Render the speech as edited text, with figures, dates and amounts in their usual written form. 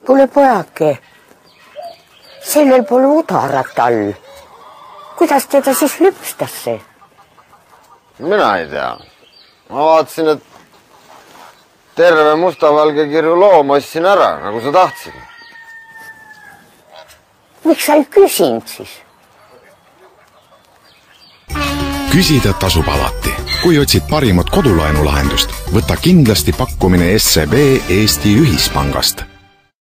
Kuule pojake, sellel pole udarat all. Kuidas teda siis lüpstas see? Mina ei tea. Ma vaatasin, et terve mustavalge kirju looma ostsin ära, nagu sa tahtsid. Miks sa ei küsinud siis? Küsida tasub alati. Kui otsid parimat kodulaenulahendust, võta kindlasti pakkumine SEB Eesti Ühispangast.